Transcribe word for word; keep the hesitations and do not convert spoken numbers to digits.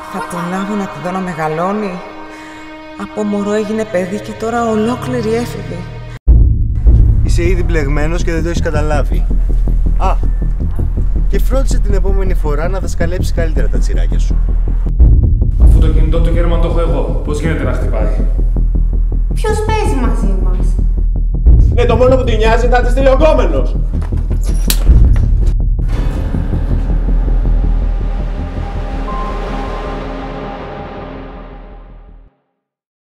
Θα προλάβω να τη δω να μεγαλώνει. Από μωρό έγινε παιδί και τώρα ολόκληρη έφηβη. Είσαι ήδη μπλεγμένος και δεν το έχεις καταλάβει. Α, και φρόντισε την επόμενη φορά να δασκαλέψεις καλύτερα τα τσιράκια σου. Αφού το κινητό του κέρμα το έχω εγώ, πώς γίνεται να χτυπάει? Ποιος παίζει μαζί μας? Ναι, το μόνο που την νοιάζει είναι να της στείλει ο γκόμενος.